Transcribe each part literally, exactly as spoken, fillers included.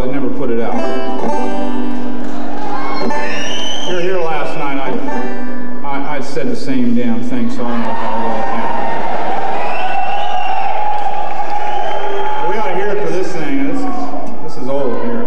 so it never put it out. You were here last night. I, I, I said the same damn thing, so I don't know if I'll roll it down. We ought to hear it for this thing. This is, this is old here.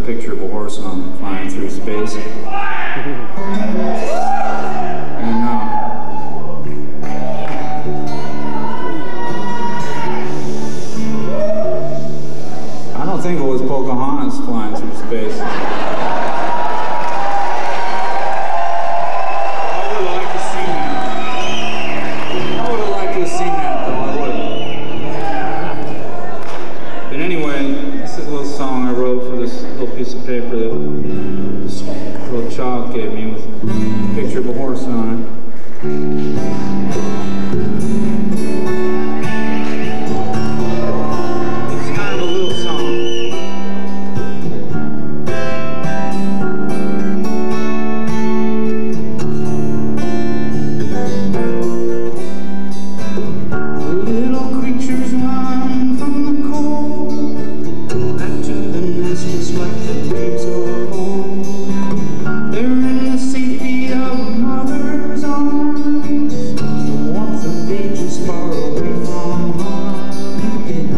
picture of a horse on flying through space. And uh, I don't think it was Pocahontas flying through space. Piece of paper that this little child gave me with a picture of a horse on it. It's kind of a little song. The little creatures run from the cold back to the nest just like the days of old. They're in the safety of a mother's arms. The warmth of ages far away from home again.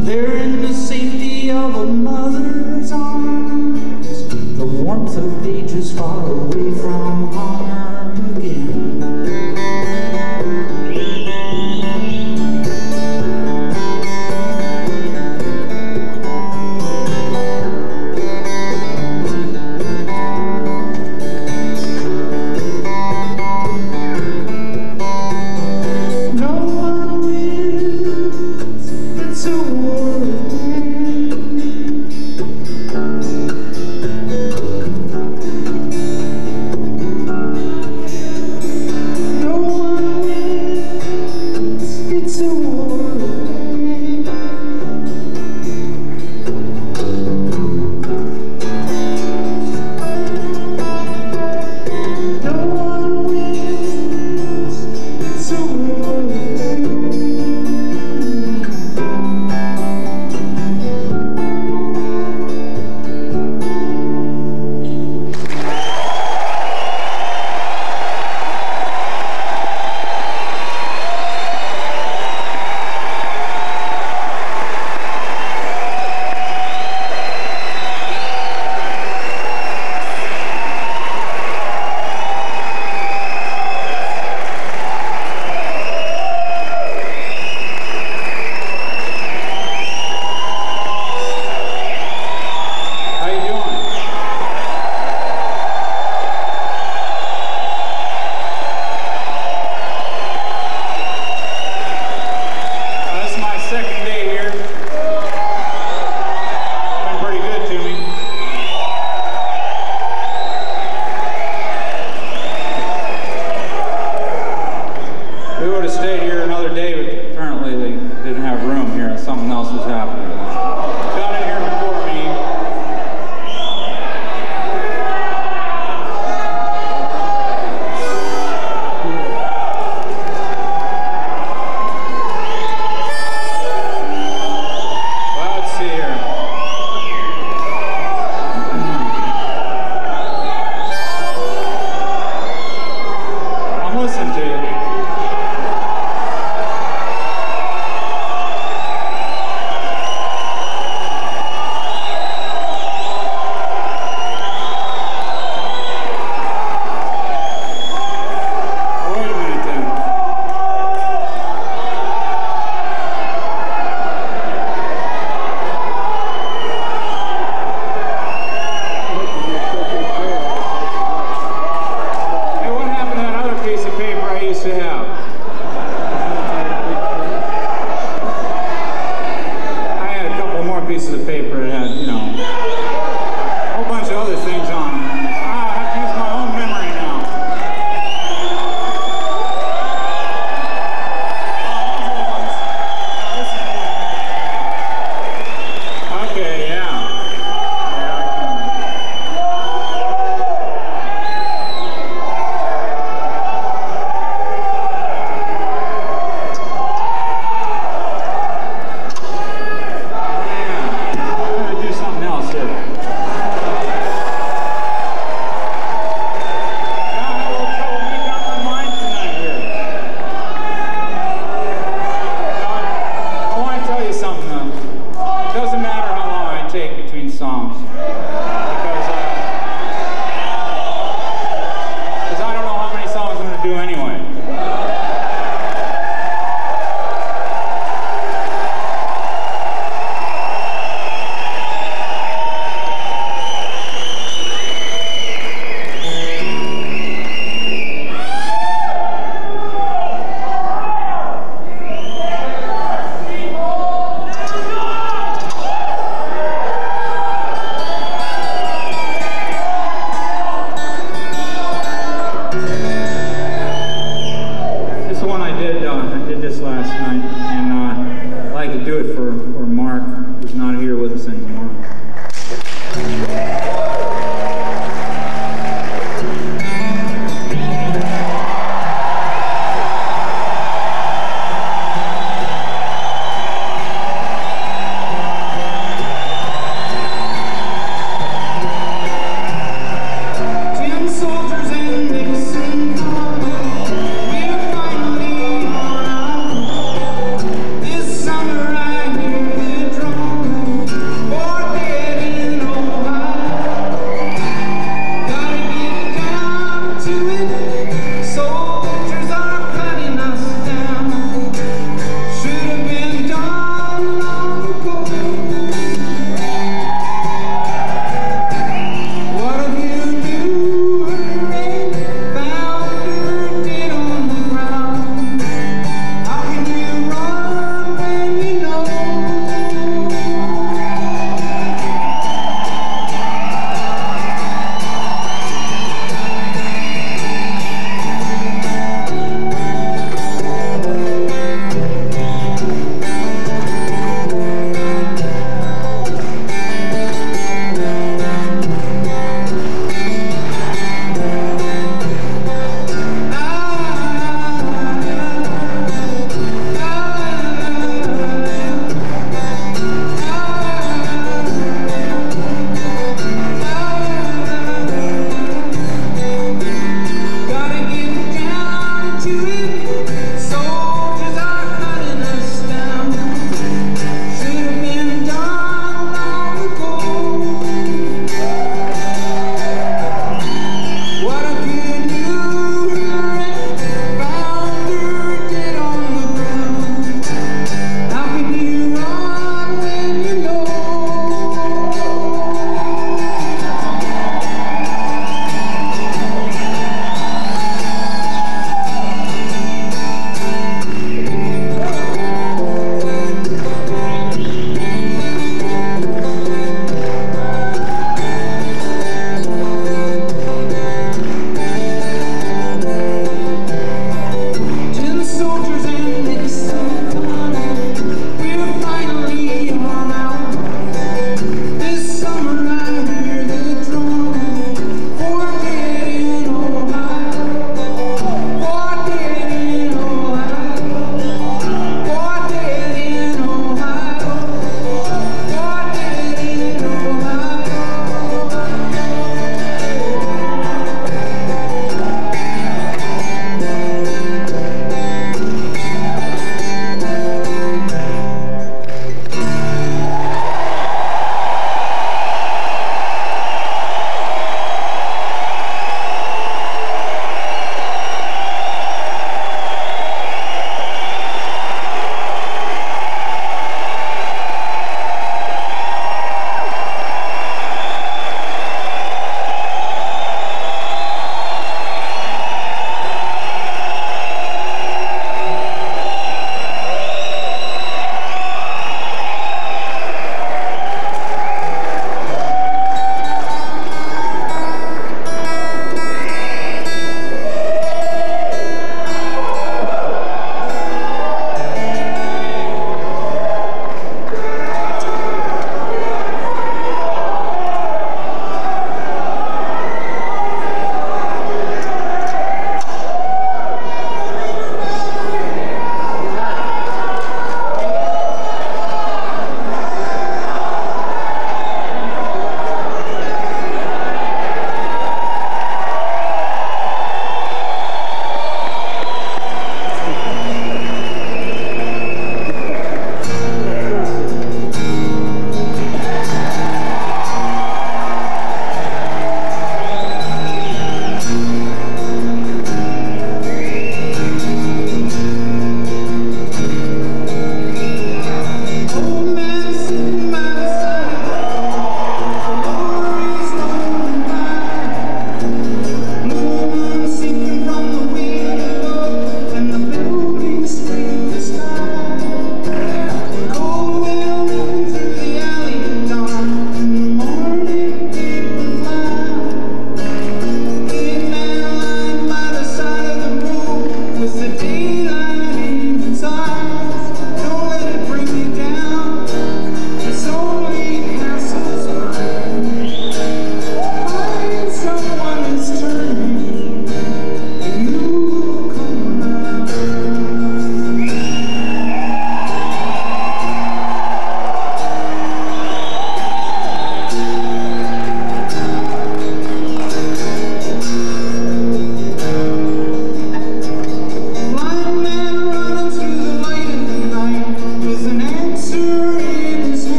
of a mother's arms, the warmth of nature. just far away from harm again.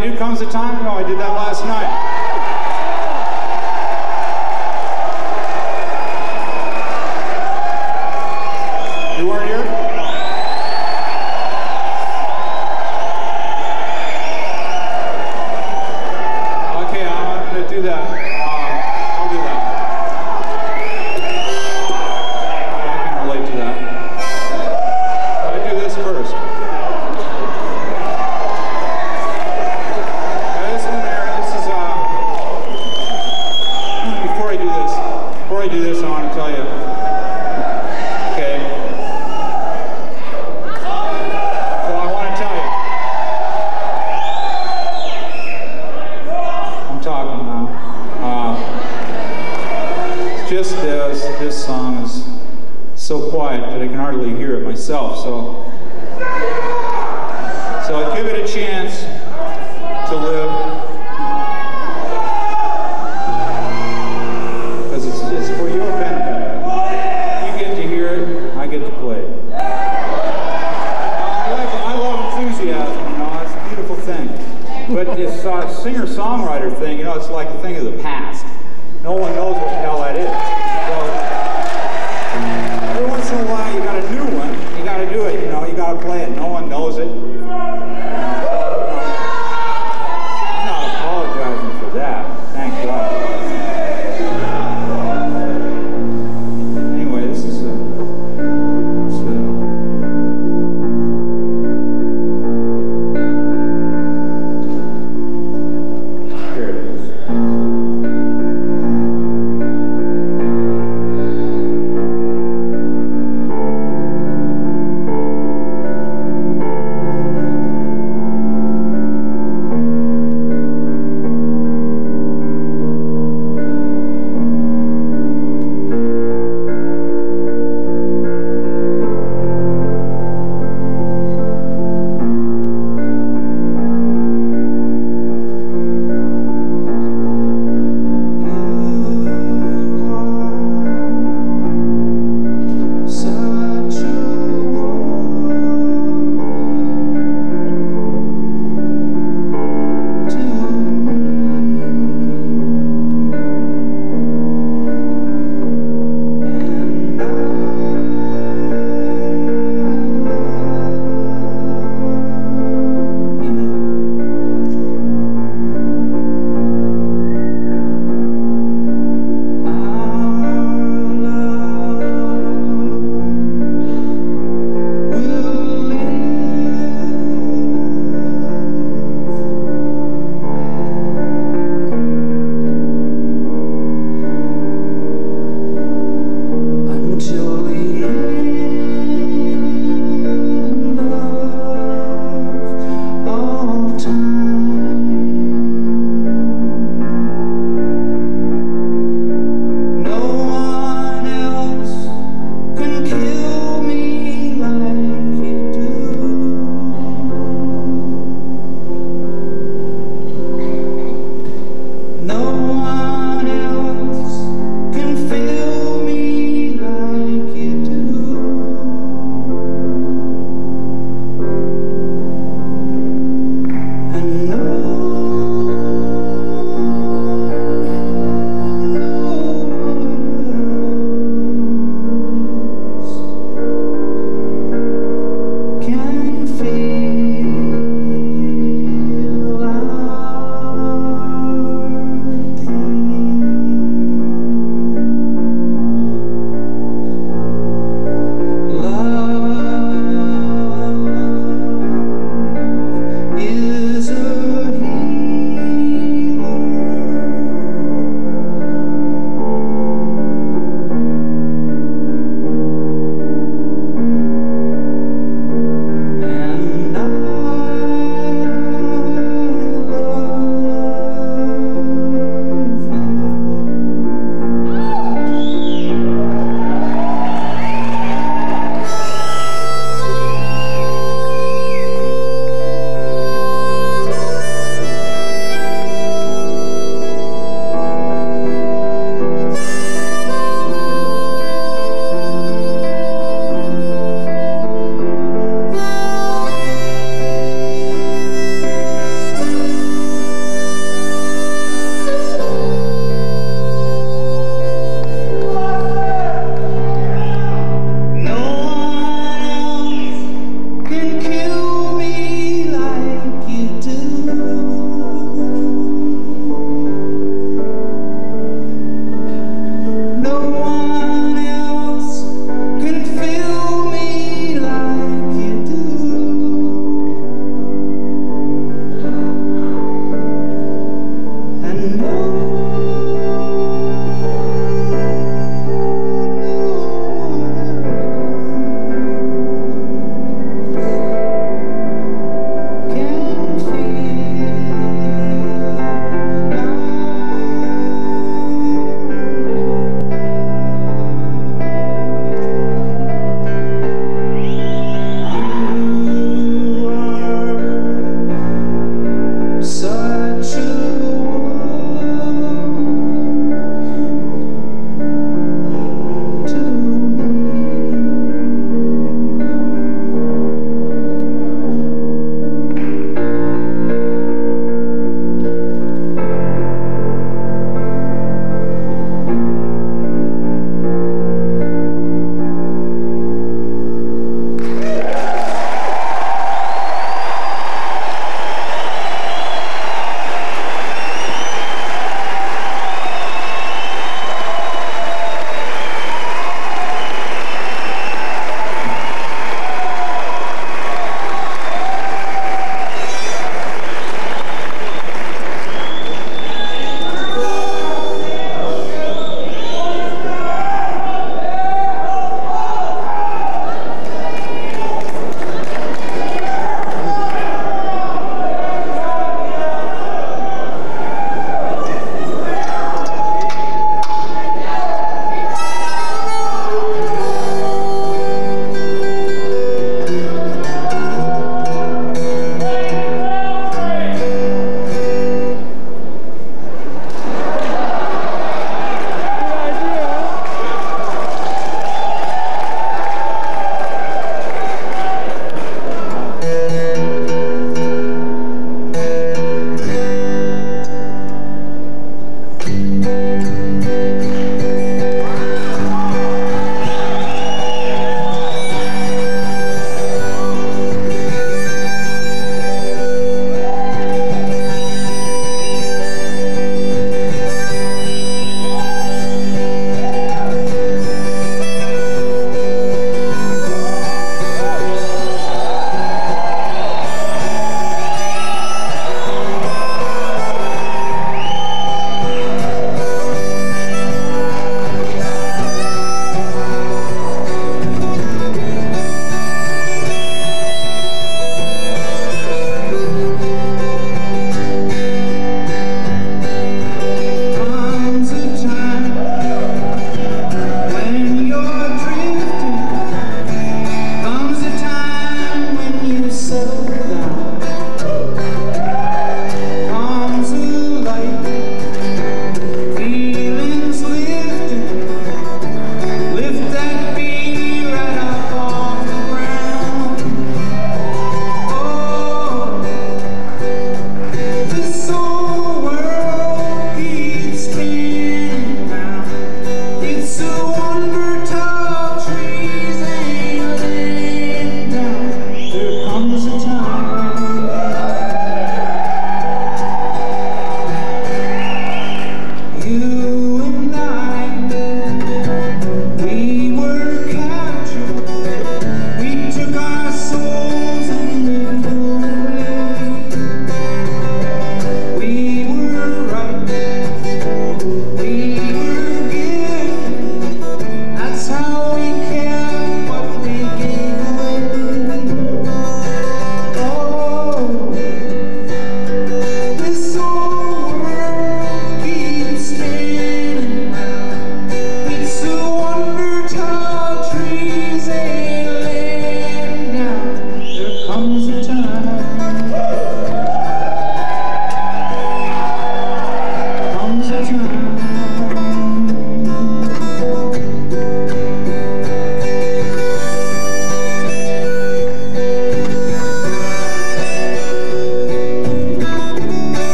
do comes a time? No, I did that last night. You weren't here? Okay, I'm going to do that. Uh, I'll do that. I can relate to that. I do this first. Before I do this, I want to tell you, okay, so I want to tell you, I'm talking now, uh, it's just this, this song is so quiet that I can hardly hear it myself, so, so I give it a chance to live. But this uh, singer-songwriter thing, you know, it's like a thing of the past. No one knows what the hell that is. So, every once in a while, you got a new one. You got to do it, you know, you got to play it. No one knows it. I'm not apologizing for that. Thank God. Anyway, this is a... It's a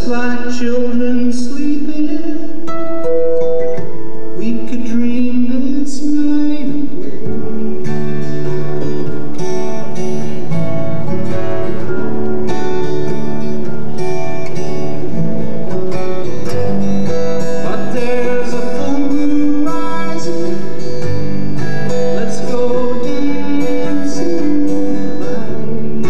like children sleeping, we could dream this night away. But there's a full moon rising, let's go dancing in the light.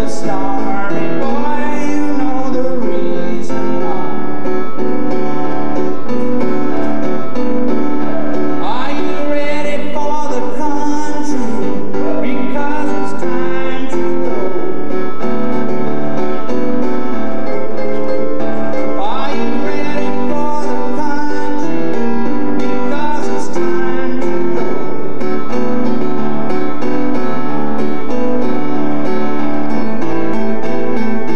Thank you.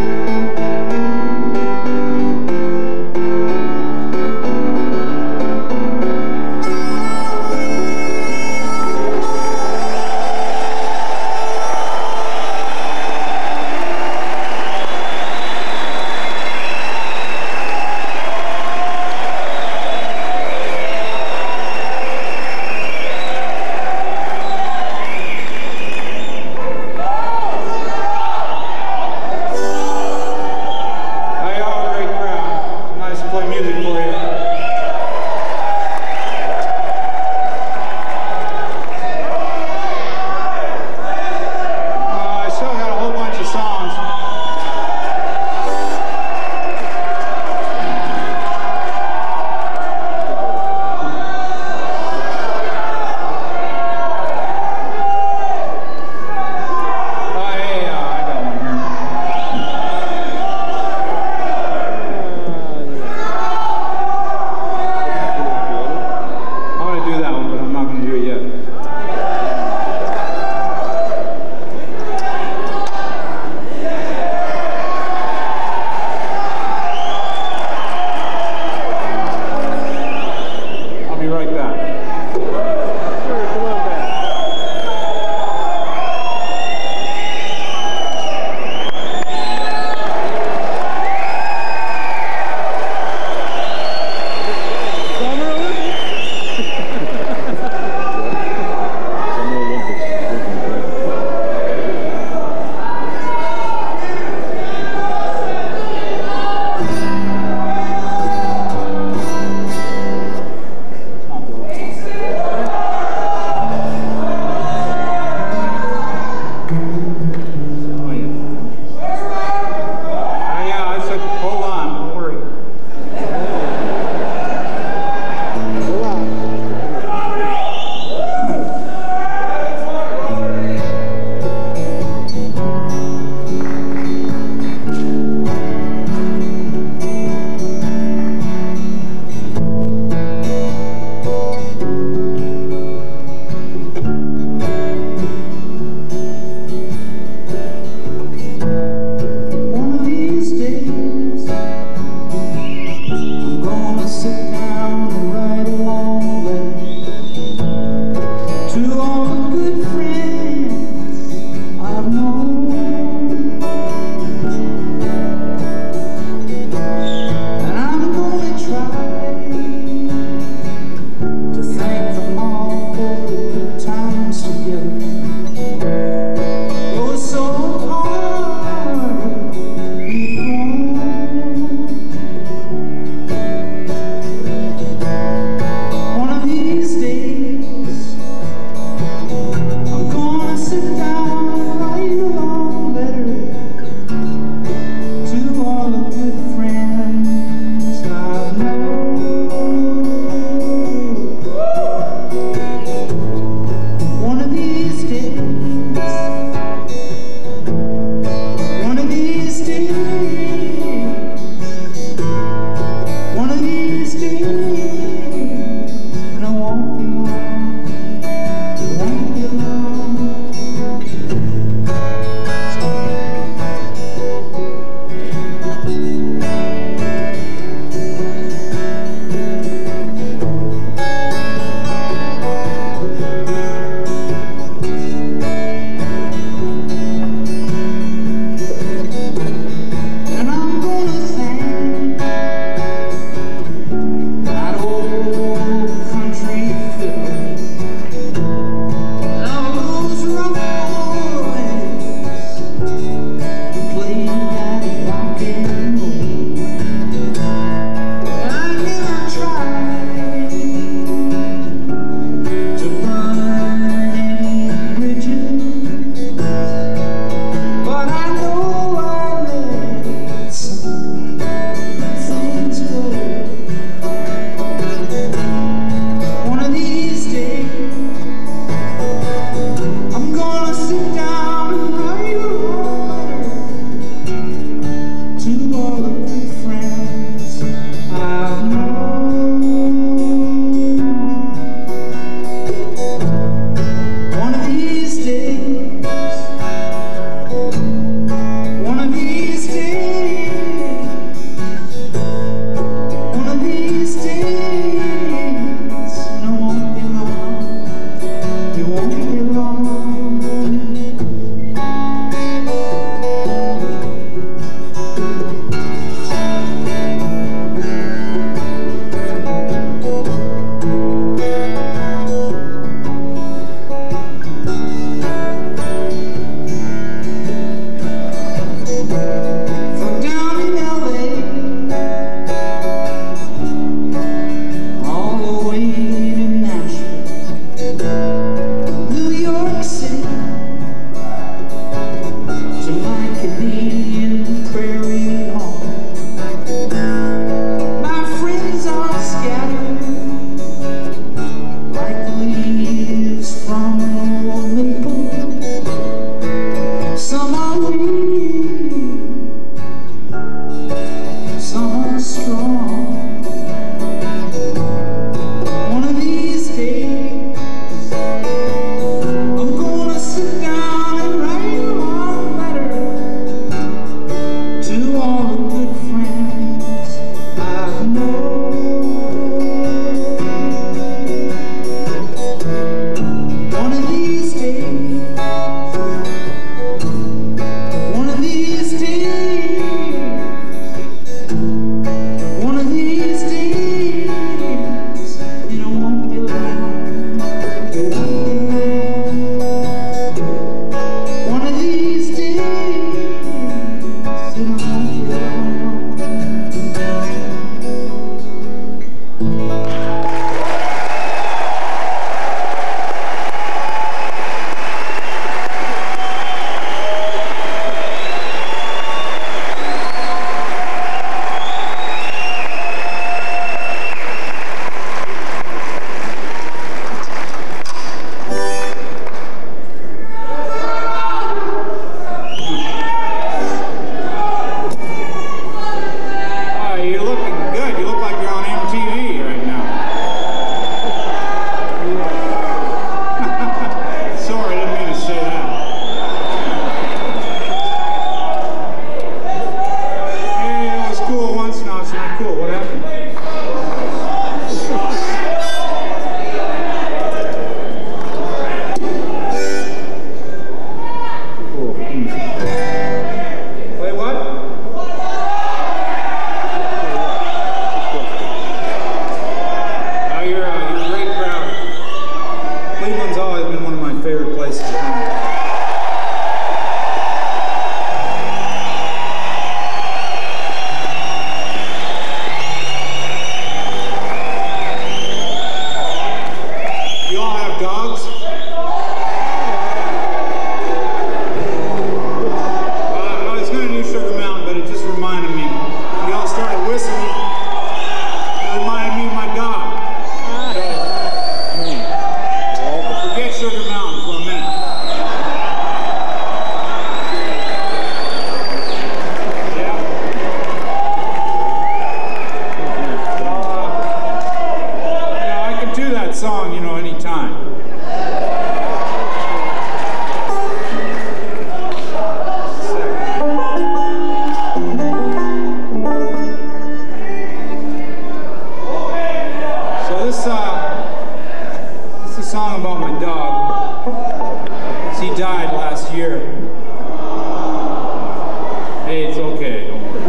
it's okay. Don't worry.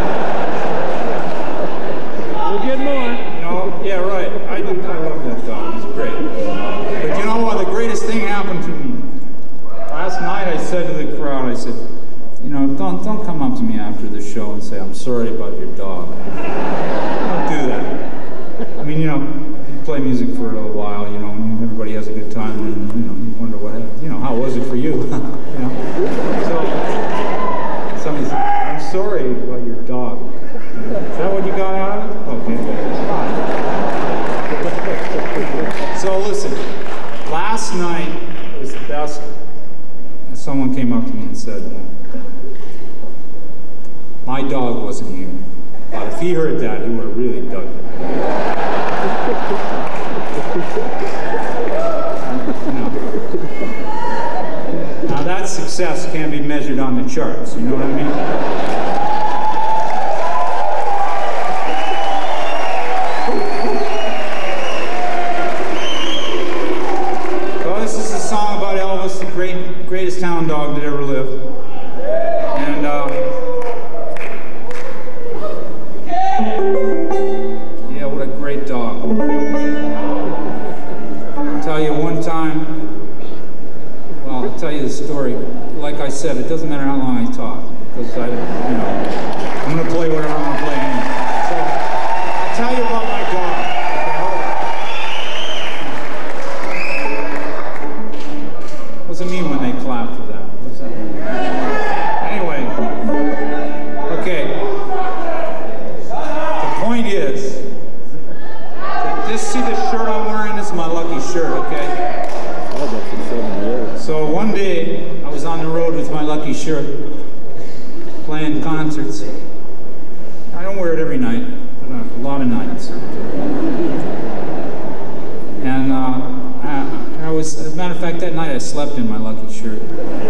We'll get more. You know, yeah, right. I do. I love that dog. He's great. But you know what? The greatest thing happened to me. Last night I said to the crowd, I said, you know, don't don't come up to me after the show and say, I'm sorry about your dog. Don't do that. I mean, you know, you play music for a little while, you know, and everybody has a good time, and, you know, you wonder what happened. You know, how was it for you? You know? So, somebody said, I'm sorry about your dog. Is that what you got out of it? Okay. So listen, last night was the best. Someone came up to me and said, my dog wasn't here. But if he heard that, he would have really dug it. No. Now that success can't be measured on the charts, you know what I mean? The great, greatest hound dog that ever lived, and uh, yeah, what a great dog. I'll tell you one time, well, I'll tell you the story. Like I said, it doesn't matter how long I talk, because I, you know, I'm going to play whatever I'm going to play anyway. So, I'll tell you about my dog. What does it mean when they clap for that? What does that mean? Anyway, okay. The point is, that this, see the shirt I'm wearing? This is my lucky shirt, okay? So one day, I was on the road with my lucky shirt, playing concerts. I don't wear it every night, but a lot of nights. And uh, I was, as a matter of fact, that night I slept in my lucky shirt.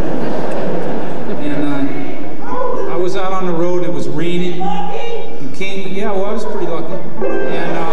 And uh, I was out on the road, it was raining. And King, yeah, well, I was pretty lucky. And, uh,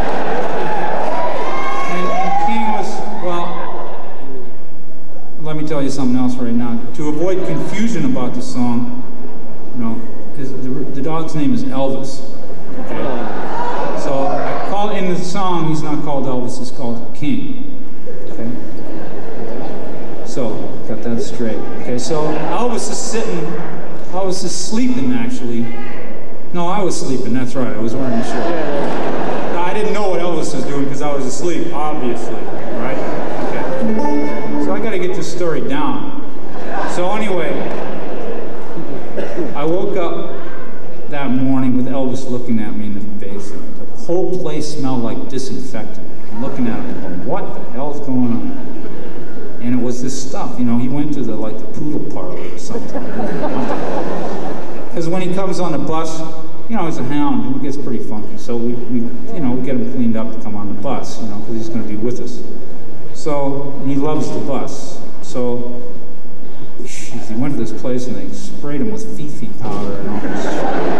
and, and King was, well, let me tell you something else right now. To avoid confusion about the song, you know, his, the, the dog's name is Elvis. Okay? So I call in the song, he's not called Elvis, he's called King. Okay. So, got that straight. Okay, so Elvis is sitting, Elvis is sleeping actually. No, I was sleeping, that's right, I was wearing a shirt. I didn't know what Elvis was doing because I was asleep, obviously, right? Okay. So I gotta get this story down. So anyway, I woke up that morning with Elvis looking at me in the face. The whole place smelled like disinfectant. I'm looking at him going, what the hell's going on? And it was this stuff, you know, he went to the, like, the poodle parlor or something. Because when he comes on the bus, you know, he's a hound, he gets pretty funky. So we, we you know, we get him cleaned up to come on the bus, you know, because he's going to be with us. So, and he loves the bus. So, geez, he went to this place and they sprayed him with Fifi powder and all this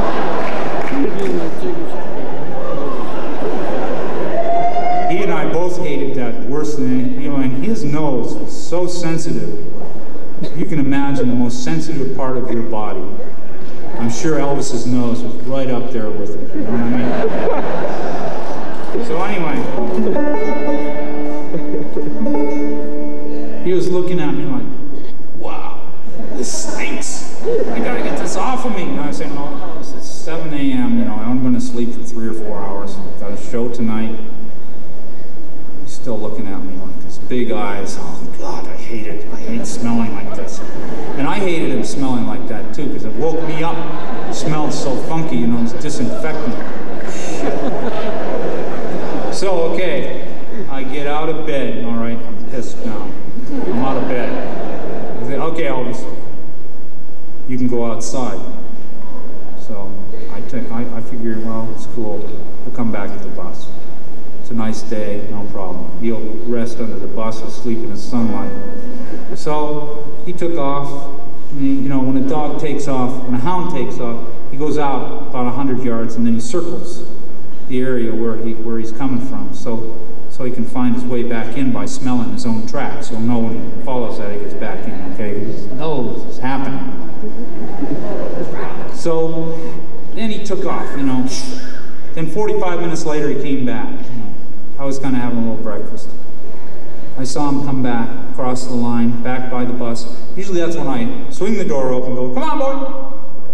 He and I both hated that worse than, you know, and his nose was so sensitive. You can imagine the most sensitive part of your body. I'm sure Elvis's nose was right up there with it, you know what I mean? So anyway, he was looking at me like, wow, this stinks. I gotta get this off of me. And I said, no, it's seven A M, you know, I'm gonna sleep for three or four hours. Got a show tonight. Still looking at me like this, big eyes. Oh God, I hate it. I hate smelling like this. And I hated him smelling like that too, because it woke me up. It smelled so funky, you know, it's disinfectant. So, okay, I get out of bed, all right, I'm pissed now. I'm out of bed. I say, okay, Elvis, you can go outside. So I, I, I figure, well, it's cool. We'll come back to the bus. It's a nice day, no problem. He'll rest under the bus or sleep in the sunlight. So he took off. And he, you know, when a dog takes off, when a hound takes off, he goes out about a hundred yards and then he circles the area where he where he's coming from. So so he can find his way back in by smelling his own tracks. He'll know when he follows that he gets back in. Okay, he knows it's happening. So then he took off, you know. Then forty-five minutes later, he came back. You know. I was kind of having a little breakfast. I saw him come back, across the line, back by the bus. Usually that's when I swing the door open and go, "Come on, boy!"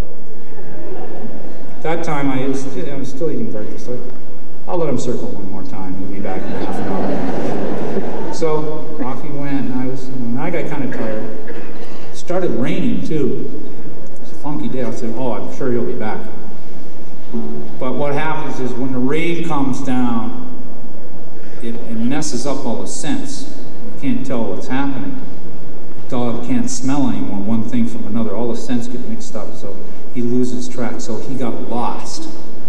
That time I was, I was still eating breakfast. So I'll let him circle one more time. We'll be back in half an hour. So off he went, and I was, you know, and I got kind of tired. It started raining too. It was a funky day. I said, "Oh, I'm sure he'll be back." But what happens is when the rain comes down, it, it messes up all the scents. You can't tell what's happening. The dog can't smell anymore, one thing from another. All the scents get mixed up, so he loses track. So he got lost.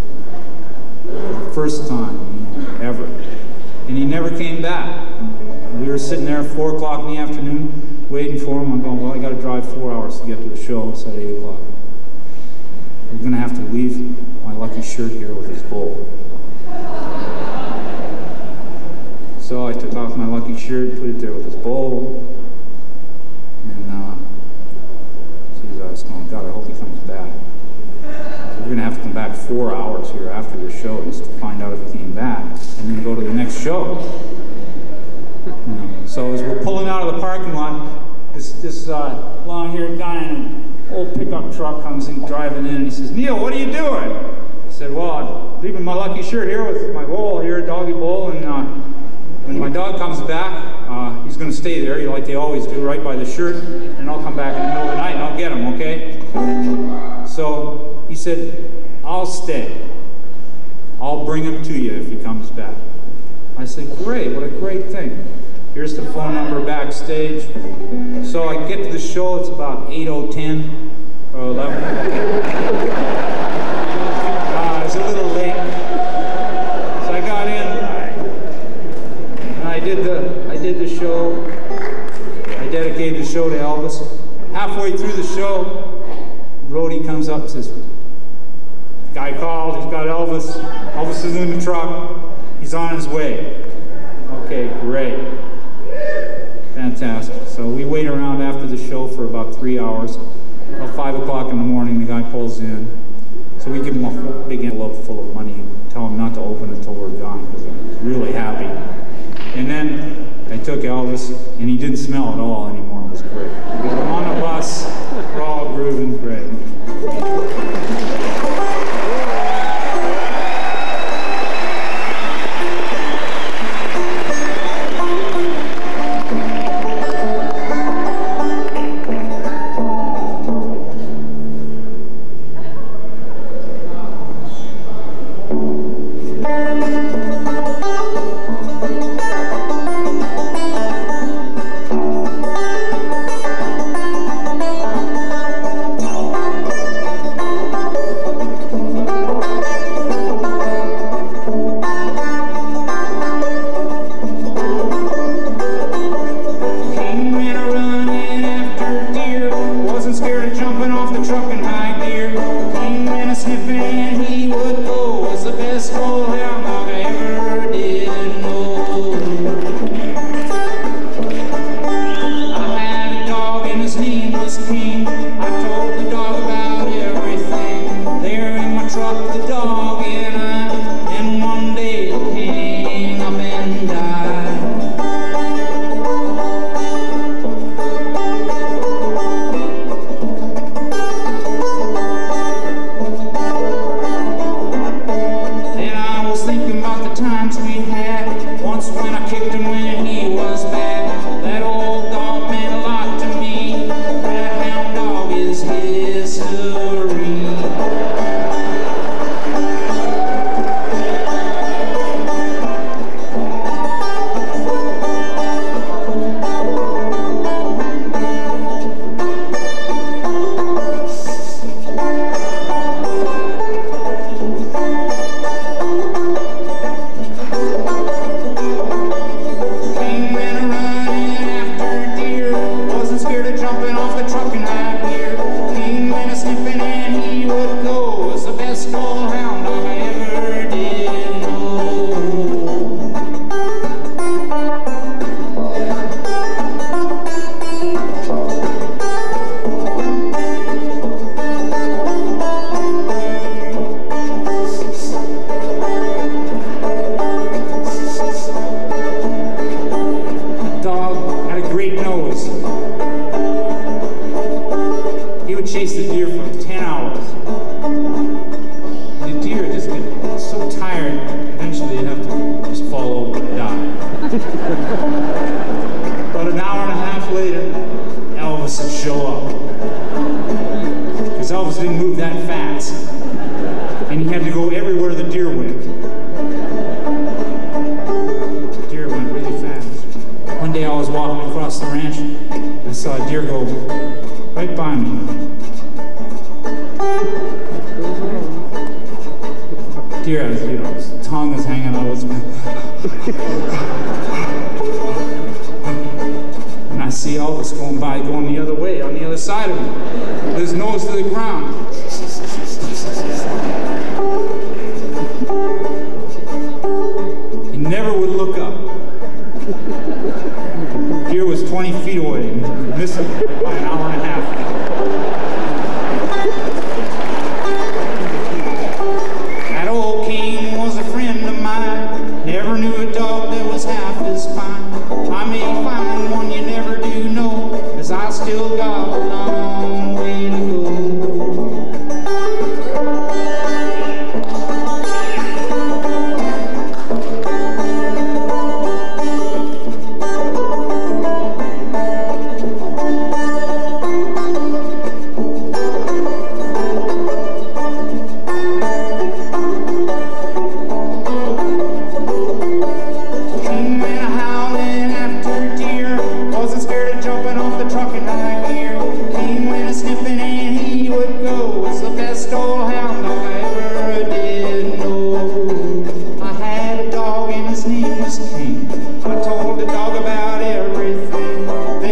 First time, you know, ever. And he never came back. We were sitting there at four o'clock in the afternoon, waiting for him. I'm going, well, I got to drive four hours to get to the show. It's at eight o'clock. We're going to have to leave my lucky shirt here with his bowl. So I took off my lucky shirt, put it there with his bowl, and uh, geez, I was going, God, I hope he comes back. We're going to have to come back four hours here after the show just to find out if he came back, and then go to the next show. You know, so as we're pulling out of the parking lot, this, this uh, long-haired guy in an old pickup truck comes in, driving in, and he says, "Neil, what are you doing?" I said, "Well, I'm leaving my lucky shirt here with my bowl here, a doggy bowl, and uh, when my dog comes back, uh, he's going to stay there, like they always do, right by the shirt, and I'll come back in the middle of the night and I'll get him, okay?" So he said, "I'll stay. I'll bring him to you if he comes back." I said, "Great, what a great thing." Here's the phone number backstage. So I get to the show, it's about eight oh ten or eleven. uh, it's a little late. So I got in, and I did the, I did the show. I dedicated the show to Elvis. Halfway through the show, roadie comes up and says, "Guy called, he's got Elvis. Elvis is in the truck. He's on his way." Okay, great. Fantastic. So we wait around after the show for about three hours. About five o'clock in the morning, the guy pulls in. So we give him a whole big envelope full of money and tell him not to open it until we're gone, because I'm really happy. And then I took Elvis, and he didn't smell at all anymore. It was great. We were on the bus, we're all grooving, great. ten hours. The deer just get so tired, eventually you have to just fall over and die. About an hour and a half later, Elvis would show up. Because Elvis didn't move that fast. And he had to go everywhere the deer went. The deer went really fast. One day I was walking across the ranch, and I saw a deer go right by me. Deer, was, you know, his tongue was hanging out. His and I see Elvis going by, going the other way, on the other side of me, with his nose to the ground. He never would look up. Deer was twenty feet away, missing by an hour and a half. That old king was a friend of mine. Never knew a dog that was half as fine. I may find one you never do know, 'cause I still got a long way to go.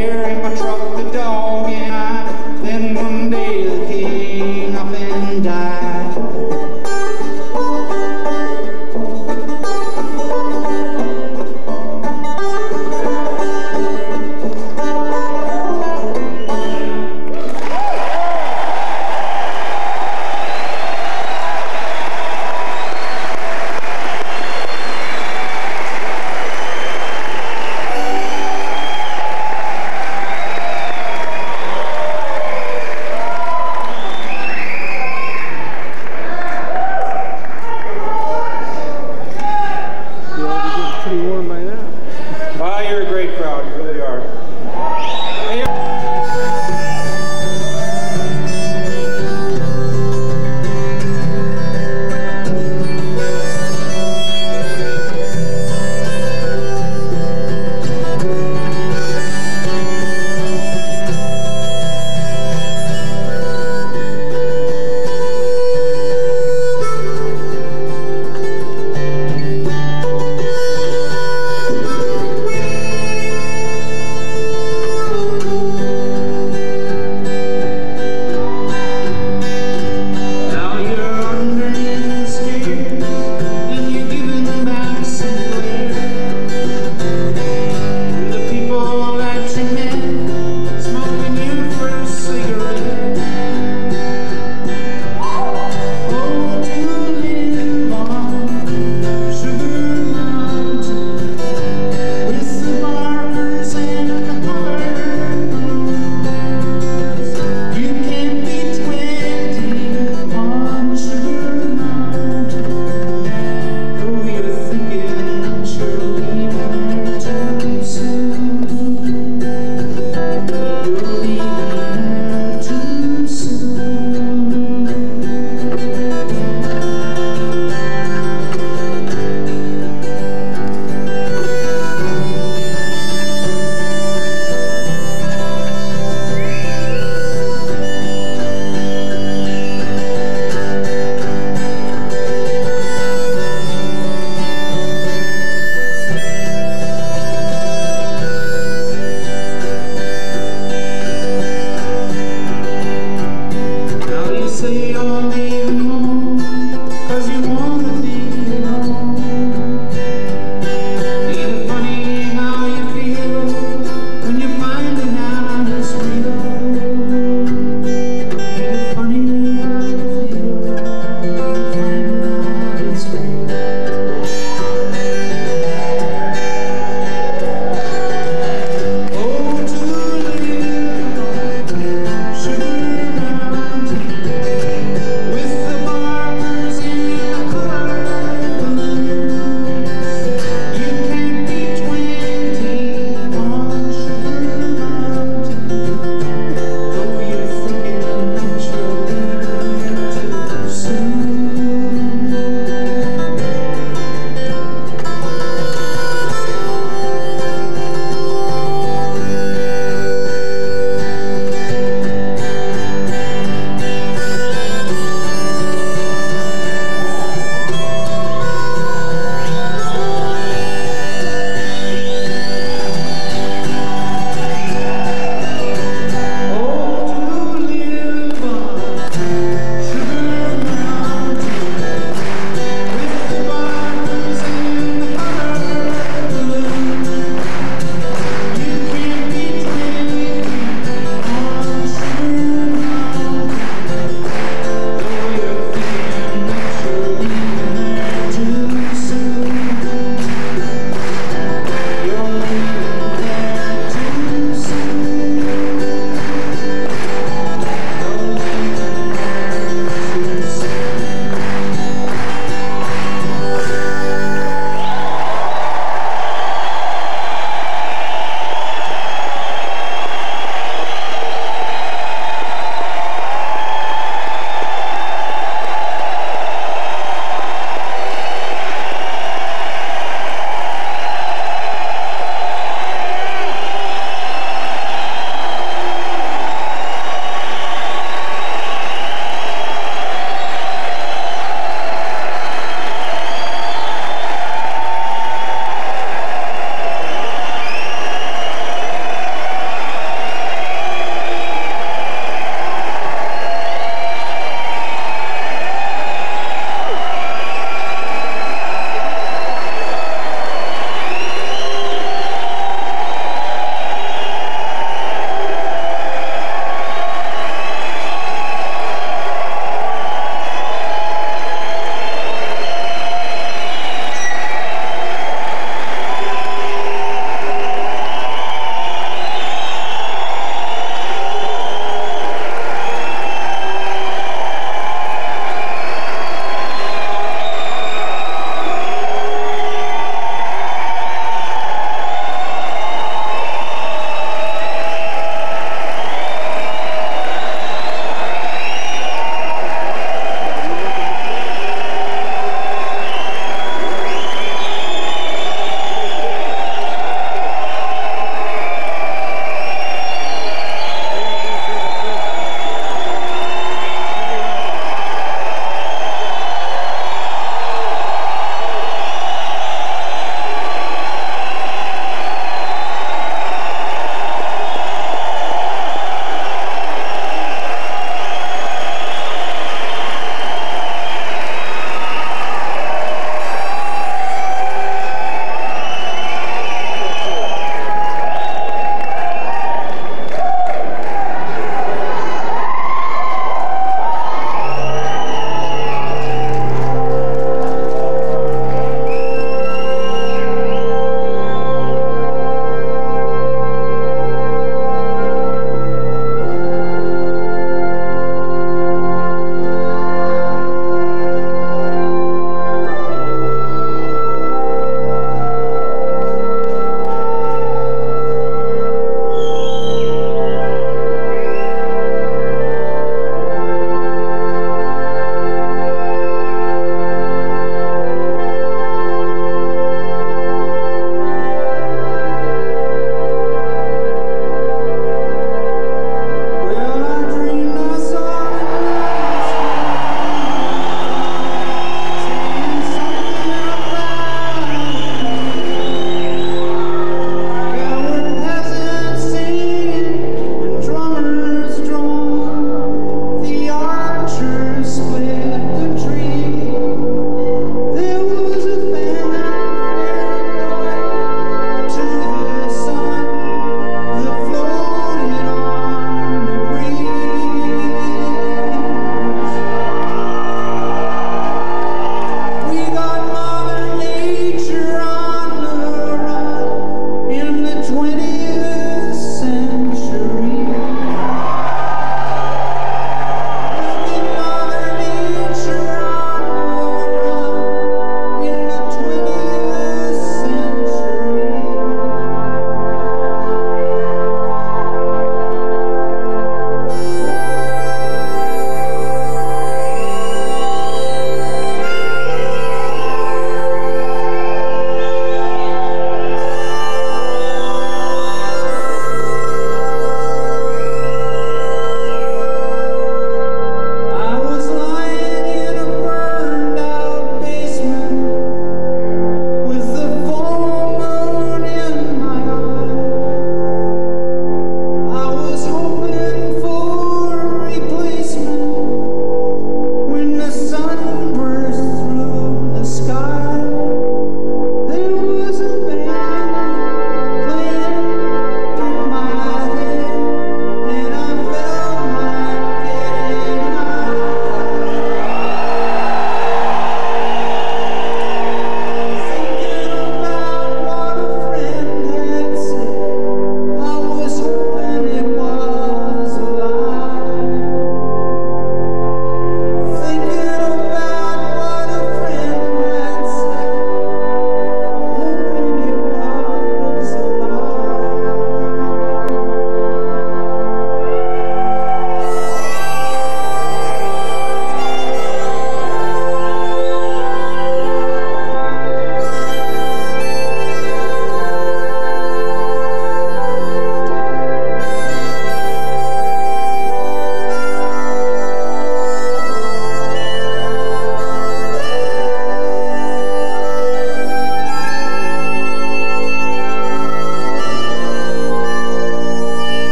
And